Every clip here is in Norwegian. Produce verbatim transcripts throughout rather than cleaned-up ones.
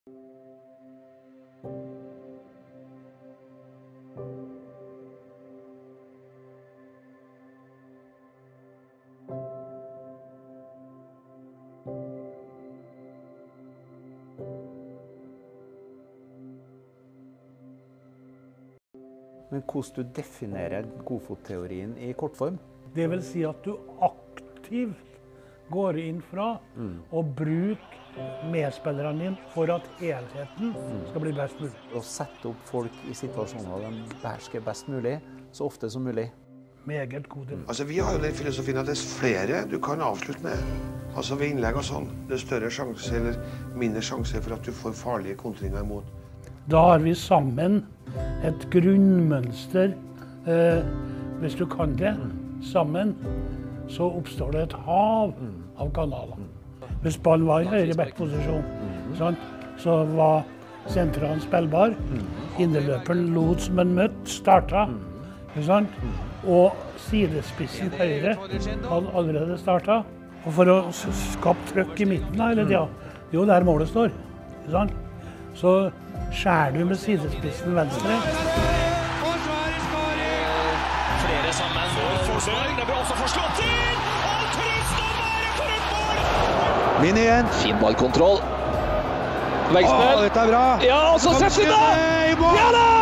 Men hvordan du definerer godfotteorien i kortform? Det vil si at du aktivt går inn fra mm. og bruker medspillerne dine for at helheten mm. skal bli best mulig. Å sette opp folk i situasjoner de behersker best mulig, så ofte som mulig. Meget god. Altså, vi har jo den filosofien at dess flere du kan avslutte med, altså ved innlegg og sånn, det er større sjanse eller mindre sjanse for at du får farlige kontringer imot. Da har vi sammen et grunnmønster. Eh, hvis du kan det sammen, så oppstår det et hav av kanaler. Hvis ballen var i høyre backposisjon, sånn, så var sentralen spillbar. Innerløperen lot som en møtt starta. Sånn, og sidespissen høyre hadde allerede starta. Og for å skape trøkk i midten, eller det er jo der målet står. Sånn, så skjærer du med sidespissen venstre. Og så er det skåring! Flere sammen for forsvar. Det blir også forslått til! Og trist å være for et mål! Min igjen. Fin ballkontroll. Veggsnell. Å, dette er bra. Ja, og så setter vi da! Ja da!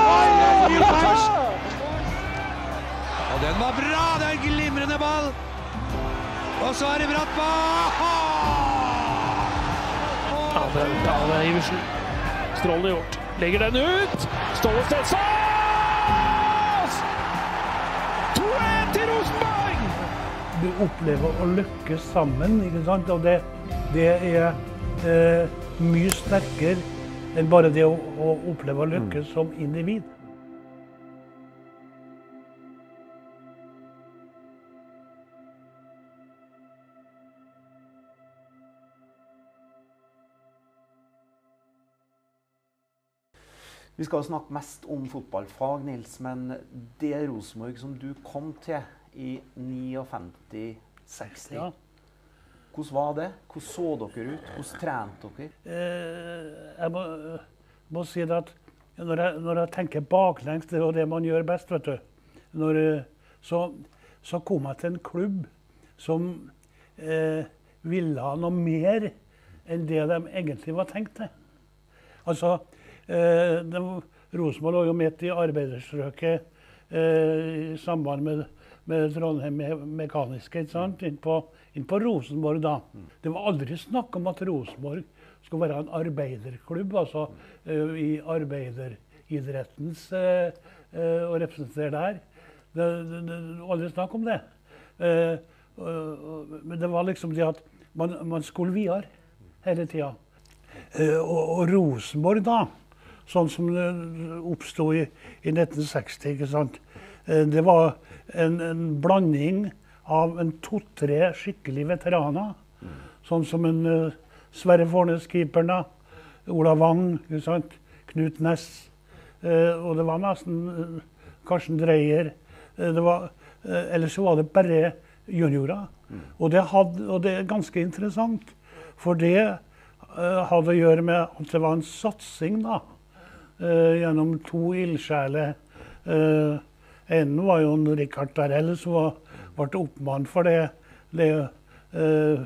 Og den var bra. Det er en glimrende ball. Og så er det bratt ball. Ja, det er i Usel. Strålende gjort. Legger den ut. Ståle Stensås! to ett til Rosenborg! Du opplever å lykkes sammen, ikke sant? Og det, det er eh, mye sterkere enn bare det å, å oppleve å lykkes som individ. Vi skal snakke mest om fotballfag, Nils, men det Rosenborg som du kom til i femtini seksti, ja. Hvordan var det? Hvordan så dere ut? Hvordan trente dere? Eh, jeg må, må si det at når jeg, når jeg tenker baklengs, det er det man gjør best, vet du. Når, så, så kom jeg til en klubb som eh, ville ha noe mer enn det de egentlig var tenkt til. Altså, Eh, Rosenborg lå jo midt i arbeiderstrøket eh, i samband med, med Trondheim me Mekaniske, ikke sant? Inn på, inn på Rosenborg da. Det var aldri snakk om at Rosenborg skulle være en arbeiderklubb, altså eh, i arbeideridrettens eh, eh, å representere der. Det, det, det var aldri snakk om det. Eh, og, men det var liksom det at man, man skulle videre hele tida. Eh, og, og Rosenborg da, sånn som det oppstod i, i nitten seksti, ikke sant? Det var en, en blanding av en to-tre skikkelig veteraner, mm. sånn som en uh, Sverre Fornes-keeperen, Ola Wang, ikke sant? Knut Næss, uh, og det var nesten uh, Karsten Dreyer. Uh, det var, uh, ellers så var det bare juniorer. Mm. Og, det hadde, og det er ganske interessant, for det uh, hadde å gjøre med at det var en satsing da, Uh, gjennom to ildsjeler. Uh, en var jo en Richard Darrell, som var, ble oppmann for det, det uh,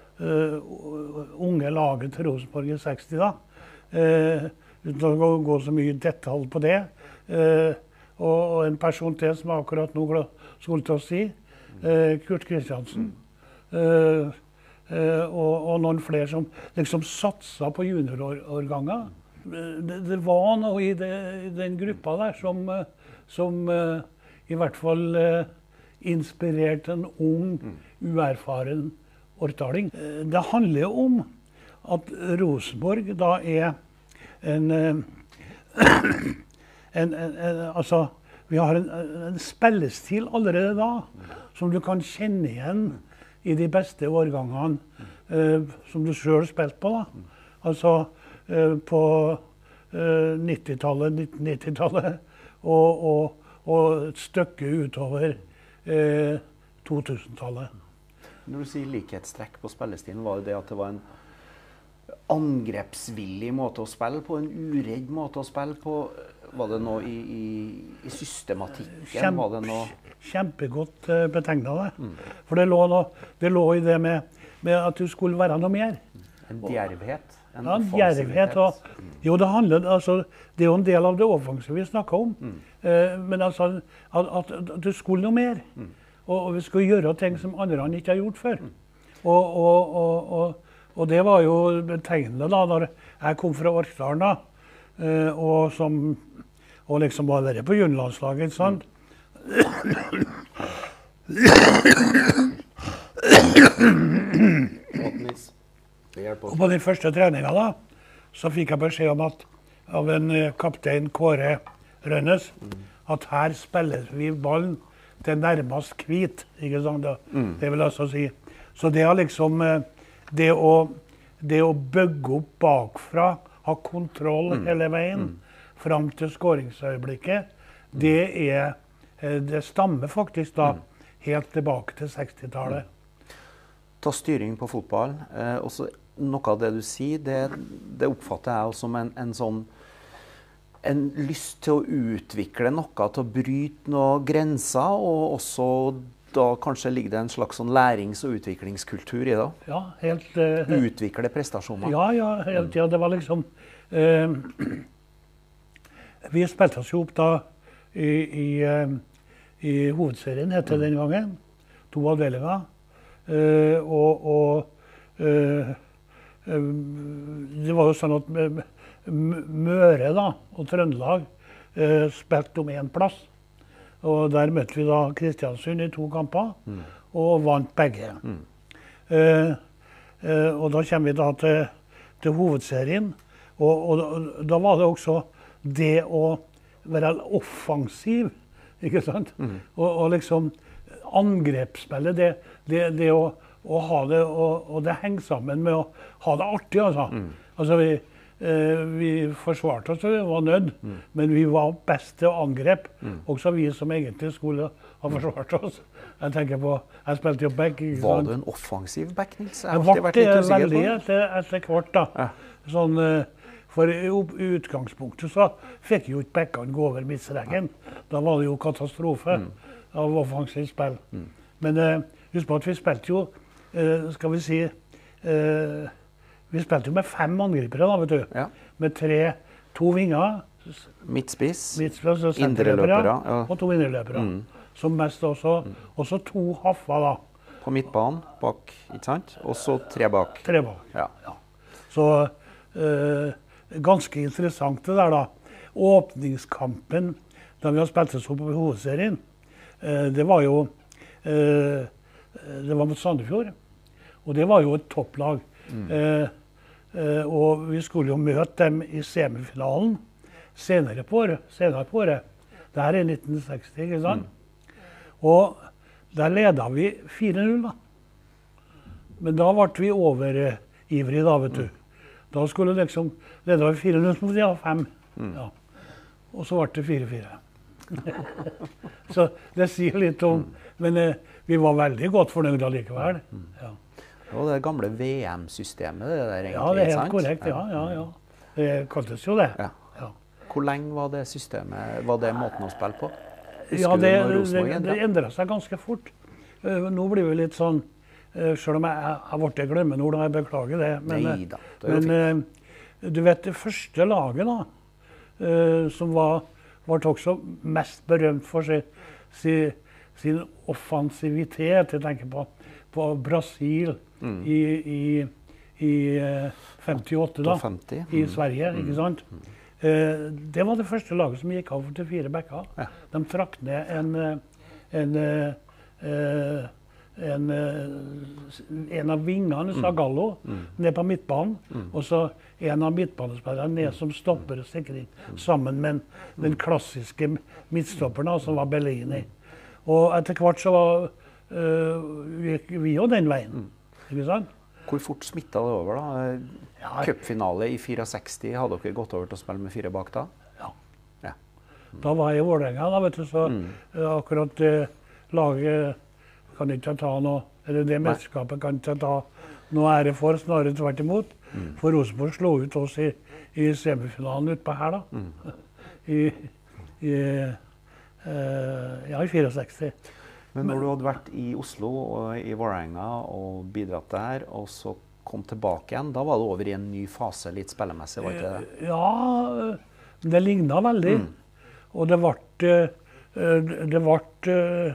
uh, unge laget til Rosenborg i seksti da. Uh, uten å gå, gå så mye detalj på det. Uh, og, og en person til som akkurat nå skulle til å si, uh, Kurt Kristiansen. Uh, uh, og, og noen flere som liksom satsa på juniorårganger. Det, det var noe i, det, i den gruppa der som, som uh, i hvert fall uh, inspirerte en ung, uerfaren årtaling. Uh, det handler jo om at Rosenborg da er en, uh, en, en, en altså, vi har en, en spillestil allerede da, som du kan kjenne igjen i de beste årgangene uh, som du selv spilte på da. Altså, på uh, nittitallet, nitten nittitallet og, og, og et stykke utover uh, to tusen-tallet. Når du sier likhetstrekk på spillestilen, var det det at det var en angrepsvillig måte å spille på, en uredd måte å spille på? Var det noe i, i, i systematikken? Kjempe, var det noe... Kjempegodt uh, betegnet det. Mm. For det lå, noe, det lå i det med, med at du skulle være noe mer. En djervhet? En ja, en djervhet. Og, jo, det handler, altså, det er jo en del av det offensive vi snakker om. Mm. Uh, men altså, at, at, at du skulle noe mer. Mm. Og, og vi skulle gjøre ting som andre ikke har gjort før. Mm. Og, og, og, og, og det var jo betegnende da, når jeg kom fra Orkdalen da, uh, og som... Og liksom var vært på juniorlandslaget, ikke sant? Og på den første treningen da, så fikk jeg beskjed om at av en kaptein Kåre Rønnes, at her spiller vi ballen til nærmest hvit, ikke sant? Det vil altså si. Så det er liksom det å, det å bygge opp bakfra, ha kontroll hele veien, fram til skåringsøyeblikket, det, er, det stammer faktisk da helt tilbake til sekstitallet. Ta styring på fotball. Eh, også noe av det du sier, det, det oppfatter jeg også som en, en sånn en lyst til å utvikle noe, til å bryte noen grenser, og også da kanskje ligger det en slags sånn lærings- og utviklingskultur i det. Ja, helt... Uh, utvikle prestasjoner. Ja, ja, helt, ja, det var liksom... Uh, Vi spilte oss jo opp da i, i, i hovedserien, heter det den gangen. To avdelinger. Uh, og og uh, uh, det var jo sånn at Møre da, og Trøndelag uh, spilte om en plass. Og der møtte vi da Kristiansund i to kamper, mm. og vant begge. Mm. Uh, uh, og da kommer vi da til, til hovedserien. Og, og, og da var det også det å være offensiv, ikke sant? Mm. Og, og liksom angrepsspillet, det, det, det å, å ha det, og, og det henger sammen med å ha det artig, altså. Mm. Altså vi, eh, vi forsvarte oss, vi var nødt, mm. men vi var best til å angrepe, mm. også vi som egentlig skulle ha forsvart oss. Jeg tenker på, jeg spilte jo back, ikke sant? Var du en offensiv back, Nils? Jeg har vært det veldig etter, etter hvert da. Ja. Sånn... For i utgangspunktet så fikk jo ikke bekkene gå over midtstreken. Da var det jo katastrofe mm. av offensivt spill. Mm. Men eh, husk på at vi spilte jo, eh, skal vi si, eh, vi spilte jo med fem angripere da, vet du. Ja. Med tre, to vinger. Midtspiss, midtspiss indreløpere. Ja. Og to indreløpere. Mm. Som mest også. Mm. Også to haffer da. På midtbanen, bak, ikke sant? Og så tre bak. Tre bak, ja. ja. Så... Eh, ganske interessant det der da. Åpningskampen da vi har spilt oss opp på hovedserien, eh, det var jo eh, det var mot Sandefjord, og det var jo et topplag. Mm. Eh, eh, og vi skulle jo møte dem i semifinalen senere på året. Senere på året. Det her er nitten seksti, ikke sant? Mm. Og der ledet vi fire null da. Men da ble vi overivrige da, vet du. Mm. Da skulle det liksom, ledet vi fire null, så måtte vi ha fem. Mm. Ja. Og så ble det fire fire. Så det sier litt om, mm. men eh, vi var veldig godt fornøyd likevel. Mm. Ja. Og det gamle V M-systemet, det der egentlig, ja, det er helt sant? Korrekt, ja, ja, ja. Det kaltes jo det. Ja. Ja. Hvor lenge var det systemet, var det måten å spille på? Husker ja, det, det, det endret seg ganske fort. Uh, nå blir vi litt sånn, Uh, selv om jeg har vært glemmenord, og jeg beklager det. Men, Neida, det men uh, du vet, det første laget da, uh, som var, var også mest berømt for sin, sin, sin offensivitet, jeg tenker på, på Brasil mm. i, i, i uh, femtiåtte da, femti. i Sverige, mm. ikke sant? Mm. Uh, det var det første laget som gikk av til fire bekker. Ja. De trakk ned en, en uh, En, en av vingene, sa Gallo, mm. ned på midtbanen. Mm. Og så en av midtbanespillerne ned som stopper og sikring, mm. sammen med den klassiske midtstopperen, som var Bellini. Og etter hvert så var, uh, gikk vi jo den veien. Mm. Ikke sant? Hvor fort smittet det over da? Ja. Cupfinale i sekstifire, hadde dere gått over til å spille med fire bak da? Ja. ja. Da var jeg i Vålerenga, da, vet du, så mm. akkurat uh, laget kan ikke ta noe, eller det mesterskapet kan ikke ta noe ære for, snarere tvert imot. Mm. For Rosenborg slo ut oss i, i semifinalen utpå her da. Mm. I, i, uh, ja, i sekstifire. Men når du hadde vært i Oslo og i Vålerenga og bidratt der, og så kom tilbake igjen, da var det over i en ny fase litt spillemessig, var ikke det? Ja, det lignet veldig. Mm. Og det ble, det ble,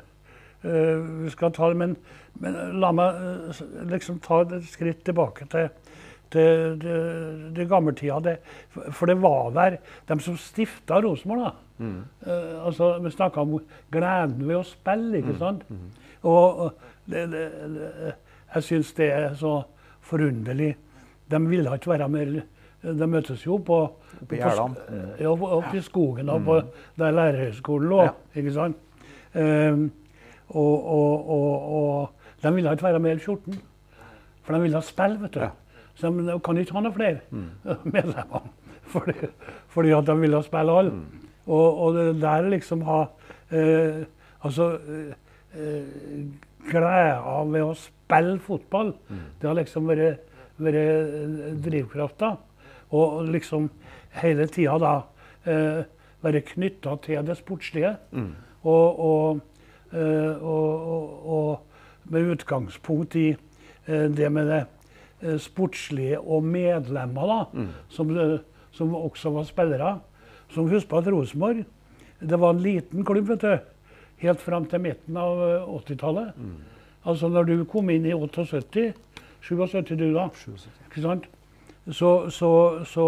vi skal ta det, men, men la meg liksom ta et skritt tilbake til, til det, det gamle tida. Det, for det var der, de som stiftet Rosenborg da. Mm. Uh, altså, vi snakket om gleden ved å spille, ikke sant? Mm. Mm. Og det, det, det, jeg synes det er så forunderlig. De ville ikke være mer, de møtes jo på, på, på, mm. ja, oppe i skogen og på der lærerhøyskolen lå, ja. Ikke sant? Um, og, og, og, og de ville ikke være mer fjorten, for de ville spille, vet du. Ja. Så de kan ikke ha noe flere mm. medlemmer, fordi, fordi at de ville spille alle. Mm. Og, og det der liksom ha eh, altså eh, glede ved å spille fotball, mm. det har liksom vært, vært drivkrafta. Og liksom hele tida da eh, være knyttet til det sportslige. Mm. Og, og, eh, og, og, og med utgangspunkt i eh, det med det eh, sportslige og medlemmer da, mm. som, som også var spillere. Som husk på at Rosenborg, det var en liten klubb, vet du, helt frem til midten av åttitallet. Mm. Altså når du kom inn i syttiåtte, syttisju du da, ikke sant? Så, så, så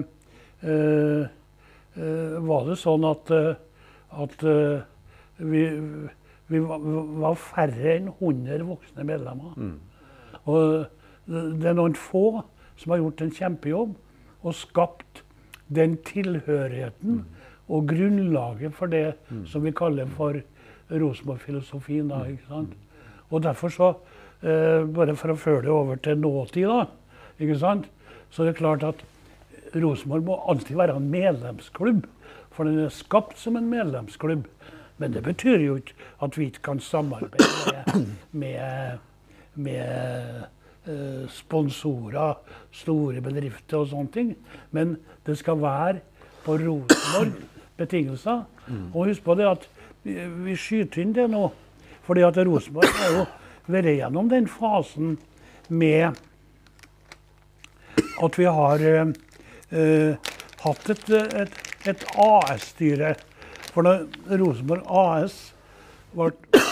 øh, øh, var det sånn at, at øh, vi, vi var færre enn hundre voksne medlemmer. Mm. Og det er noen få som har gjort en kjempejobb og skapt den tilhørigheten mm. og grunnlaget for det mm. som vi kaller for Rosenborg-filosofien da, ikke sant? Og derfor så, eh, bare for å føre det over til nåtid da, ikke sant? Så er det klart at Rosenborg må alltid være en medlemsklubb, for den er skapt som en medlemsklubb. Men det betyr jo ikke at vi ikke kan samarbeide med, med, med Uh, sponsorer, store bedrifter og sånne ting. Men det skal være på Rosenborg betingelser. Mm. Og husk på det at vi, vi skyter inn det nå. Fordi at Rosenborg har jo vært gjennom den fasen med at vi har uh, uh, hatt et, et, et A S-styre. For når Rosenborg A S ble,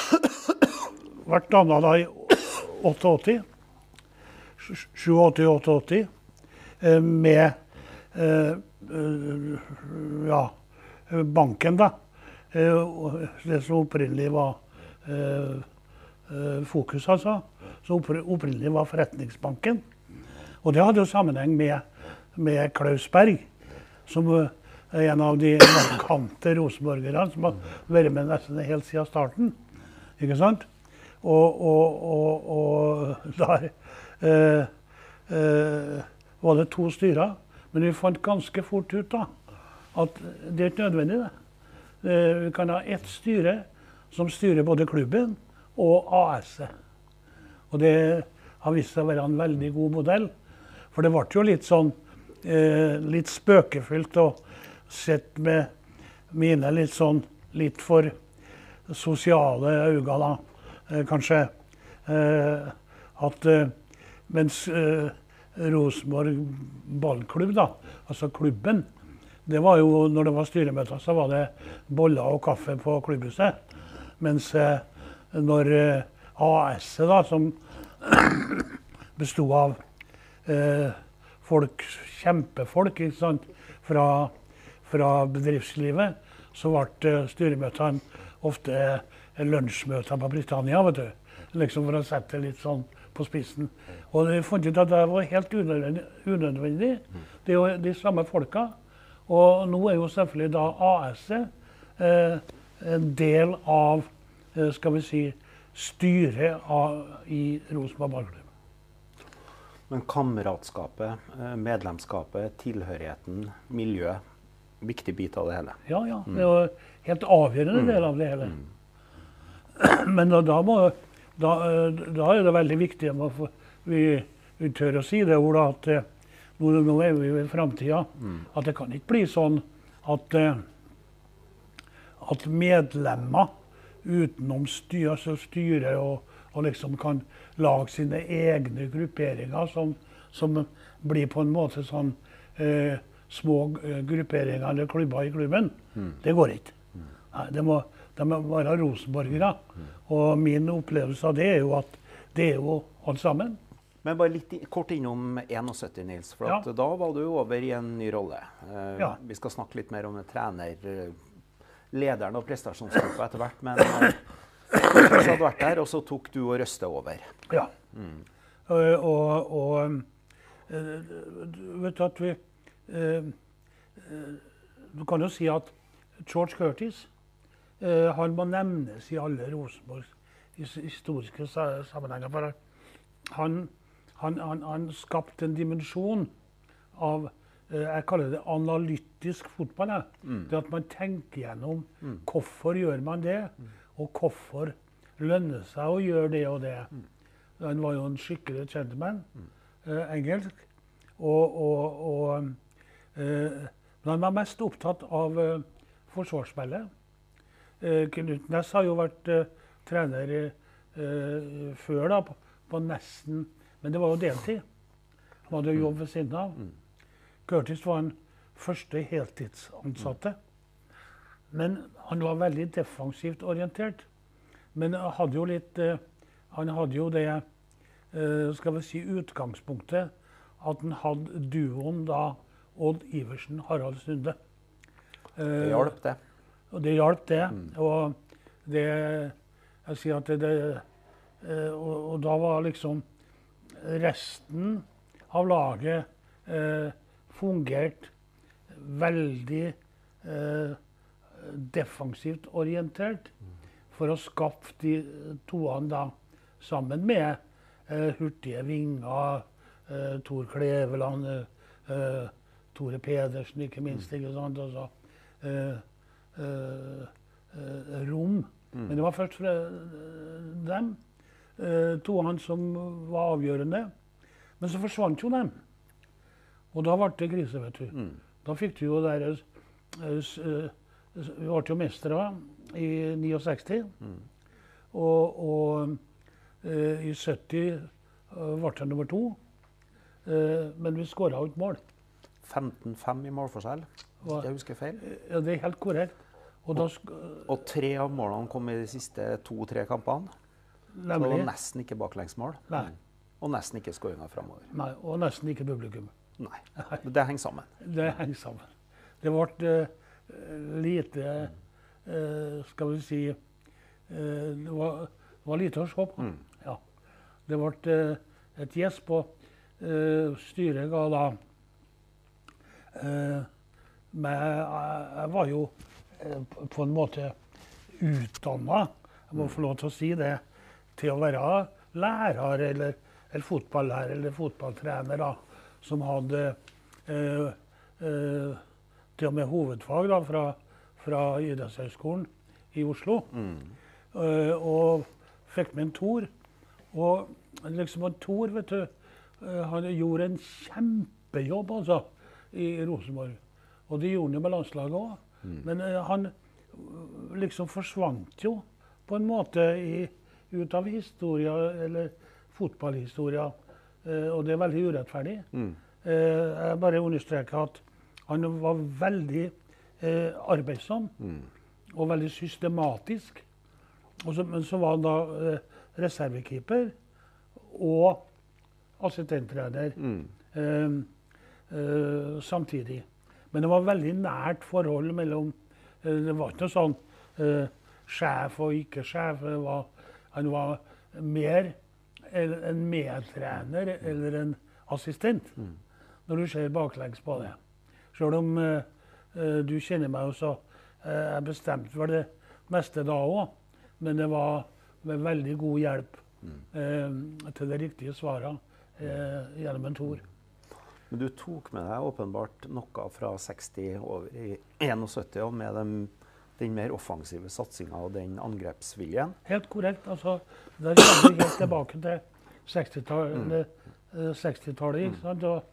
ble dannet da i åttiåtte, sjuogåtti åttiåtte, med eh, ja, banken da. Det som opprinnelig var eh, fokus, altså. Så opprinnelig var forretningsbanken. Og det hadde jo sammenheng med, med Klaus Berg, som er en av de markante rosenborgerne som har vært med nesten helt siden starten. Ikke sant? Og, og, og, og der Uh, uh, var det to styrer, men vi fant ganske fort ut da, at det er ikke nødvendig det. Uh, vi kan ha ett styre som styrer både klubben og A S-et. Og det har vist seg å være en veldig god modell, for det ble jo litt sånn, uh, litt spøkefullt å sett med mine litt sånn, litt for sosiale øyne da, uh, kanskje, uh, at uh, mens eh, Rosenborg ballklubb, da, altså klubben, det var jo, når det var styremøter, så var det boller og kaffe på klubbhuset. Mens eh, når eh, A S-et, da, som bestod av eh, folk, kjempefolk, ikke sant, fra, fra bedriftslivet, så ble eh, styremøtene ofte eh, lunsjmøter på Britannia, vet du. Liksom for å sette litt sånn på spissen. Og jeg fant ut at det var helt unødvendig. unødvendig. Det er jo de samme folka. Og nå er jo selvfølgelig da A S-et eh, en del av, eh, skal vi si, styret av, i Rosenborg ballklubb. Men kameratskapet, medlemskapet, tilhørigheten, miljø, viktig bit av det hele. Ja, ja. Det er jo helt avgjørende del av det hele. Mm. Men da, da må Da, da er det veldig viktig, vi, vi tør å si det, Ola, at nå, nå er vi i fremtiden, mm. at det kan ikke bli sånn at, at medlemmer utenom styr, altså styret og, og liksom kan lage sine egne grupperinger som, som blir på en måte sånn eh, små grupperinger eller klubber i klubben. Mm. Det går ikke. Mm. Nei, det må, de må være rosenborgere. Mm. Og min opplevelse av det er jo at det er jo alt sammen. Men bare litt kort innom syttién, Nils, for at ja. Da var du over i en ny rolle. Eh, ja. Vi skal snakke litt mer om trener, lederen og prestasjonsgruppa etter hvert, men eh, du hadde vært der, og så tok du og røste over. Ja. Mm. Uh, og, og uh, vet du at vi uh, uh, du kan jo si at George Curtis, uh, han må nevnes i alle Rosenborgs historiske sammenhenger, for han Han, han, han skapte en dimensjon av eh, jeg kaller det analytisk fotball. Mm. Det at man tenker gjennom mm. hvorfor gjør man det, mm. og hvorfor lønner seg å gjøre det og det. Mm. Han var jo en skikkelig gentleman, mm. eh, engelsk. Og, og, og, eh, men han var mest opptatt av eh, forsvarsspillet. Eh, Knut Næss har jo vært eh, trener eh, før da, på, på nesten. Men det var jo deltid. Han hadde jobb ved siden av. Mm. Curtis var den første heltidsansatte. Men han var veldig defensivt orientert. Men han hadde jo litt uh, Han hadde jo det uh, skal vi si utgangspunktet at han hadde duoen da Odd Iversen, Harald Sunde. Uh, det hjalp det. Og det hjalp det. Mm. Og det Jeg sier at det, det uh, og, og da var liksom resten av laget eh, fungert veldig eh, defensivt orientert for å skaffe de toene da sammen med eh, hurtige vinger, eh, Tor Kleveland, eh, Tore Pedersen ikke minst, ikke sant, og så eh, eh, eh, Rom. Mm. Men det var først fra dem. Uh, toene som var avgjørende. Men så forsvant jo dem. Og da ble det krise, vet du. Mm. Da fikk du jo deres uh, uh, Vi ble jo mestere i sekstini. Mm. Og, og uh, i sytti uh, ble det nummer to. Uh, men vi skåret jo ikke mål. femten fem i målforskjell, hvis jeg husker feil. Ja, det er helt korrekt. Og, og, da, og tre av målene kom i de siste to-tre kampene. Så det var nesten ikke baklengsmål. Nei. Og nesten ikke skåringer fremover. Nei, og nesten ikke publikum. Nei, det henger sammen. Det henger sammen. Det ble uh, lite, uh, skal vi si, uh, det, var, det var lite å se på. Mm. Ja. Det ble uh, et gjesp, og uh, styret ga da, uh, men jeg, jeg var jo uh, på en måte utdannet, jeg må få lov til å si det, til å være lærer eller, eller fotballærer eller fotballtrener da, som hadde eh, eh, til og med hovedfag da, fra, fra idrettshøyskolen i Oslo. Mm. Eh, og fikk med en Tor. Og liksom en Tor, vet du, eh, han gjorde en kjempejobb altså, i Rosenborg. Og det gjorde han jo med landslaget også. Mm. Men eh, han liksom forsvant jo på en måte i ut av historia, eller fotballhistoria, eh, og det er veldig urettferdig. Mm. Eh, jeg bare understreker at han var veldig eh, arbeidsom, mm. og veldig systematisk. Og så, men så var han da eh, reservekeeper og assistenttrener mm. eh, eh, samtidig. Men det var veldig nært forhold mellom, eh, det var ikke noe sånn eh, sjef og ikke sjef, det var han var mer en medtrener eller en assistent, mm. når du ser baklengs på det. Selv om uh, du kjenner meg også, uh, jeg bestemte vel det meste da også, men det var med veldig god hjelp mm. uh, til det riktige svaret uh, gjennom en Tor. Men du tok med deg åpenbart noe fra seksti over i syttién, og med dem den mer offensive satsingen og den angrepsviljen? Helt korrekt. Altså, der kommer vi helt tilbake til sekstitallet, mm. sekstitallet, ikke sant? Og,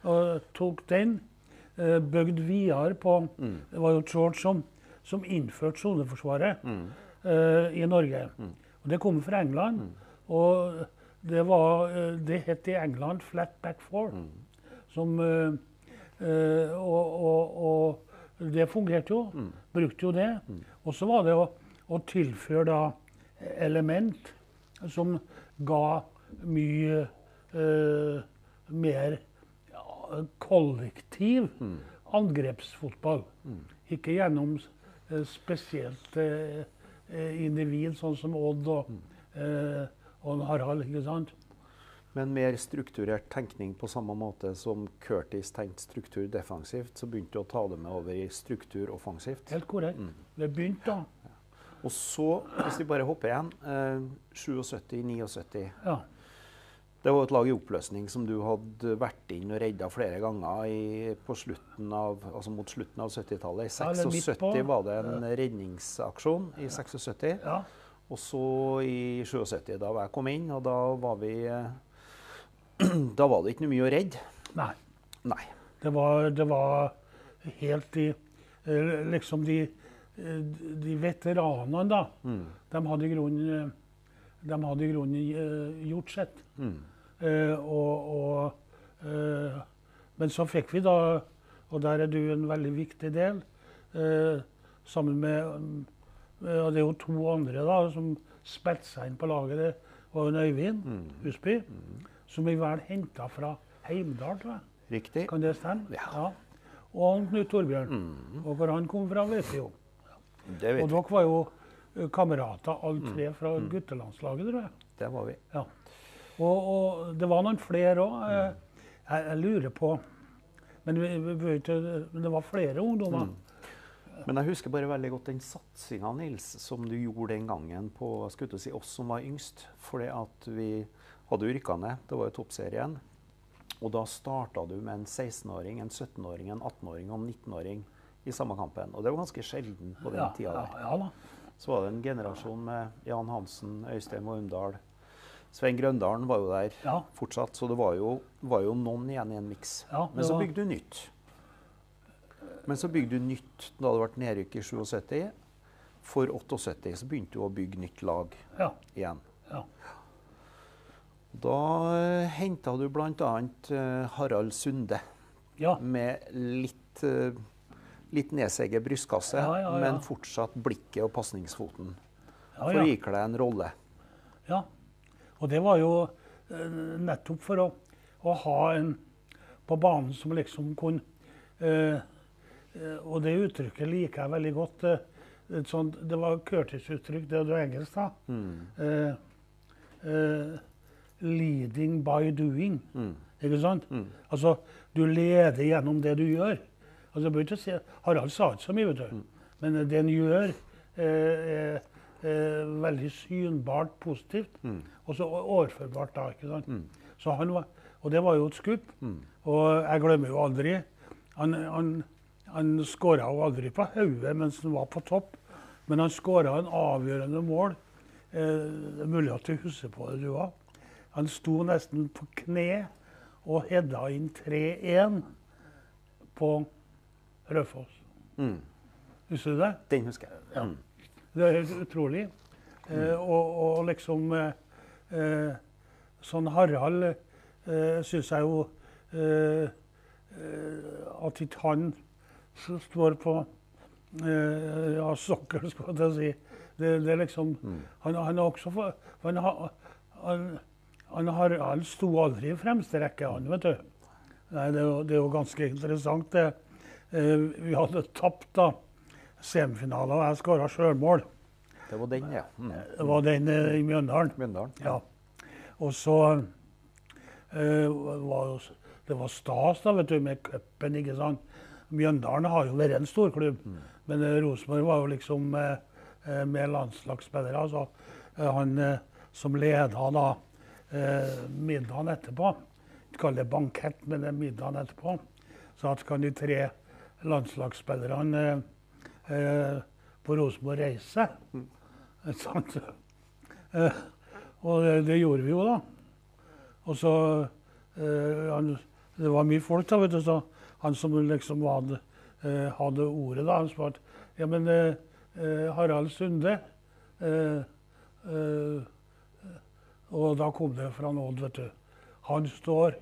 og tok den, eh, bygd videre på, Mm. det var jo George som, som innførte soneforsvaret Mm. eh, i Norge. Mm. Og det kom fra England, Mm. og det var, eh, det het i England flat back four, Mm. som, eh, eh, og, og, og det fungerte jo, Mm. brukte jo det. Mm. Og så var det å, å tilføre da element som ga mye eh, mer ja, kollektiv Mm. angrepsfotball. Mm. Ikke gjennom eh, spesielt eh, eh, individ, sånn som Odd og, eh, og Harald, ikke sant? Men mer strukturert tenkning på samme måte som Curtis tenkte struktur defensivt, så begynte du å ta det med over i struktur offensivt. Helt korrekt. Mm. Det begynte da. Og så, hvis vi bare hopper igjen, eh, syttisju niogsytti. Ja. Det var et lag i oppløsning som du hadde vært inn og redda flere ganger i, på slutten av, altså mot slutten av syttitallet. I Ja, eller midt på. sekstisju var det en redningsaksjon i sekstisju. Ja. Og så i sjuogsytti, da jeg kom inn, og da var vi eh, Da var det ikke noe mye å redde. Nei. Nei. Det var, det var helt i eh, liksom de, eh, de veteranene, da. Mm. De hadde i grunnen, eh, de hadde i grunnen eh, gjort sitt. Mm. Eh, og, og, eh, men så fikk vi da, og der er du en veldig viktig del, eh, sammen med mm, ja, det er jo to andre da, som spilte seg inn på laget. Det var en Øyvind Mm. Husby, Mm. som vi vel hentet fra Heimdal, tror jeg. Riktig. Kan det stemme? Ja. Og han Knut Torbjørn. Mm. Og hvor han kom fra, vet vi jo. Det vet Og vi. dere var jo eh, kamerater, alle tre, fra Mm. guttelandslaget, tror jeg. Det var vi. Ja. Og, og det var noen flere òg. Jeg, jeg lurer på men, vi, vi, vi, vet ikke- men det var flere ungdommer. Mm. Men jeg husker bare veldig godt den satsinga, Nils, som du gjorde den gangen på skulle til å si, oss som var yngst. Fordi at vi hadde jo rykka ned. Det var jo toppserien. Og da starta du med en sekstenåring, en syttenåring, en attenåring og en nittenåring i samme kampen. Og det var ganske sjelden på den Ja, tida ja, der. ja da. Så var det en generasjon med Jan Hansen, Øystein Wormdal. Svein Grøndalen var jo der Ja. fortsatt, så det var jo, var jo noen igjen i en miks. Ja, Men det så var- bygde du nytt. Men så bygde du nytt da det ble nedrykk i sjuogsytti. For åttiåtte så begynte du å bygge nytt lag Ja. igjen. Ja. Da uh, henta du bl.a. Uh, Harald Sunde Ja. med litt, uh, litt nedseget brystkasse, Ja, ja, ja. men fortsatt blikket og pasningsfoten. Ja, For ja. å ikle deg en rolle. Ja. Og det var jo eh, nettopp for å, å ha en på banen som liksom kunne eh, eh, Og det uttrykket liker jeg veldig godt. eh, et sånt, det var Curtis-uttrykk, det er jo engelsk, da. Mm. Eh, eh, leading by doing. Mm. Ikke sant? Mm. Altså, du leder gjennom det du gjør. Altså, jeg bør ikke si, Harald sa ikke så mye, vet du. Mm. Men det han gjør, eh, er eh, veldig synbart positivt. Mm. Og så overførbart da, ikke sant? Mm. Så han var, og det var jo et skup. Mm. Og jeg glemmer jo aldri, han, han, han skåret jo aldri på hodet mens han var på topp. Men han skåret en avgjørende mål. Eh, det er mulig at du husker på det, du også. Han sto nesten på kne og hedda inn tre én på Raufoss. Mm. Husker du det? Den husker jeg. Ja. Mm. Det er helt utrolig. Eh, og, og liksom eh, eh, Sånn Harald eh, syns jeg jo eh, eh, at ikke han s- står på eh, ja, sokkel, skal jeg si. Det, det er liksom Mm. Han, han er også for, for han, har- han, han, Harald sto aldri i fremste rekke, han, vet du. Nei, det, er jo, det er jo ganske interessant, det. Eh, vi hadde tapt da semifinalen, og jeg skåra sjølmål. Det var den, ja. Mm. Det var den eh, i Mjøndalen. Mjøndalen. Ja. Og så eh, var jo, det var stas da, vet du, med cupen, ikke sant. Mjøndalen har jo vært en storklubb, Mm. men eh, Rosenborg var jo liksom eh, eh, med landslagsspillere. Så eh, han eh, som leda da eh, middagen etterpå, ikke kall det bankett, men det er middagen etterpå, så at kan de tre landslagsspillerne eh, eh, på Rosenborg reise. Mm. Ikke sant? Eh, og det, det gjorde vi jo, da. Og så eh, han det var mye folk da, vet du, så han som liksom hadde, eh, hadde ordet da, han svarte, ja, men eh, eh, Harald Sunde, eh, eh, og da kom det fra Odd, vet du. Han står,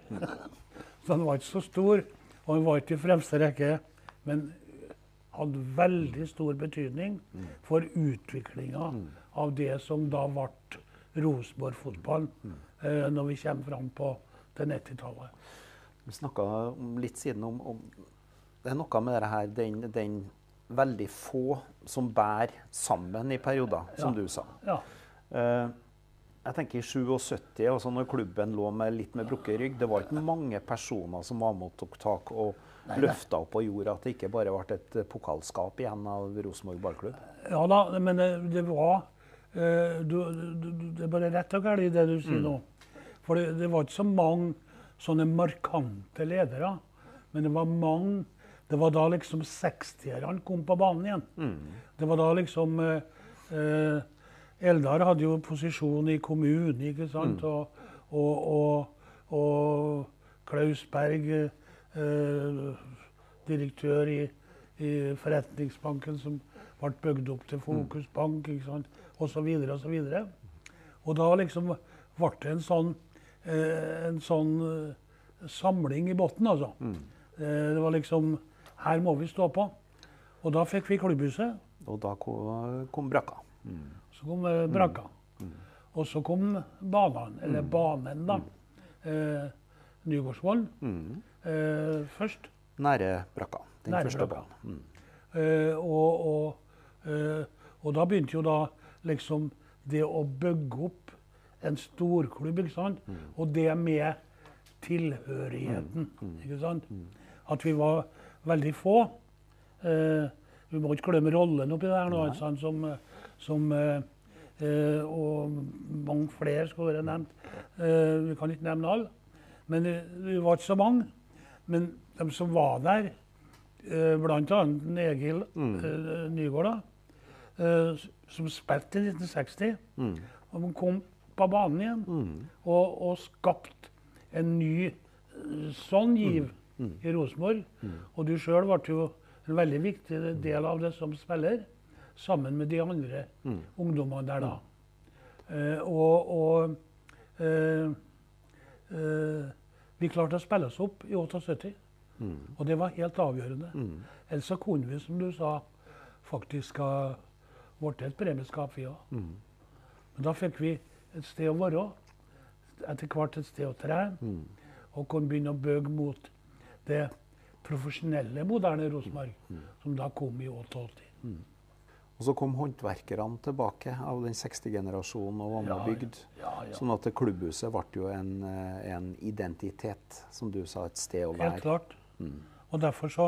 så han var ikke så stor, og han var ikke i fremste rekke, men hadde veldig stor betydning for utviklingen av det som da ble Rosenborg-fotball, eh, når vi kommer fram på det nittitallet. Vi snakket litt siden om, om det er noe med det her, den, den veldig få som bærer sammen i perioder, som Ja. du sa. Ja. Eh, jeg tenker i syttisju, altså når klubben lå med litt med brukket rygg, det var ikke mange personer som var med og tok tak og Nei, nei. løftet opp og gjorde at det ikke bare ble et pokalskap igjen av Rosenborg ballklubb. Ja da, men det, det var eh, du, du, du, det er bare rett og galt i det du sier nå. For det, det var ikke så mange sånne markante ledere, men det var mange. Det var da liksom sekstierne kom på banen igjen. Det var da liksom eh, eh, Eldar hadde jo posisjon i kommunen, ikke sant? Og, og, og, og Klaus Berg, eh, direktør i, i forretningsbanken som ble bygd opp til Fokusbank, ikke sant? Og så videre og så videre. Og da liksom ble det en sånn, eh, en sånn eh, samling i botten, altså. Eh, det var liksom, her må vi stå på. Og da fikk vi klubbhuset. Og da kom, kom brakka. Så kom eh, brakka. Og så kom banen, eller banen da. Eh, Nygårdsvoll eh, først. Nære brakka. Den Nære første brakka. banen. Mm. Eh, og, og, eh, og da begynte jo da liksom det å bygge opp en storklubb, ikke sant? Og det med tilhørigheten, ikke sant? At vi var veldig få. Eh, vi må ikke glemme rollen oppi der nå, ikke sant? Som, som eh, eh, og mange flere skal være nevnt. Eh, vi kan ikke nevne alle. Men eh, vi var ikke så mange. Men de som var der, eh, blant annet Egil eh, Nygård, da, eh, som spilte i nitten seksti, og han kom på banen igjen og, og skapte en ny eh, sånn giv i Rosenborg. Og du selv ble jo en veldig viktig del av det som spiller, sammen med de andre ungdommene der da. Eh, og og eh, eh, vi klarte å spille oss opp i syttiåtte, og det var helt avgjørende. Ellers så kunne vi, som du sa, faktisk ha vært et premieskap vi også. Men da fikk vi et sted å være, etter hvert et sted å trene, og kunne begynne å bygge mot det profesjonelle, moderne Rosenborg, som da kom i åttiåtte. Og så kom håndverkerne tilbake av den seksti-generasjonen og var med Ja, bygd. ja, ja. Sånn at det klubbhuset ble jo en, eh, en identitet, som du sa, et sted å Helt være. klart. Og derfor så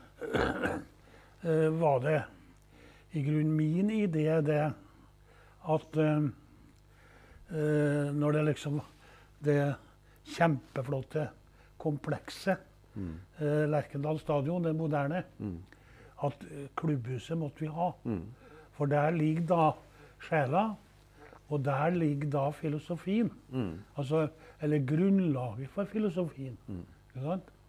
eh, var det i grunnen min idé det at eh, eh, når det liksom det kjempeflotte komplekset, eh, Lerkendal stadion, det moderne, at eh, klubbhuset måtte vi ha. For der ligger da sjela, og der ligger da filosofien. Altså, eller grunnlaget for filosofien. Ikke sant?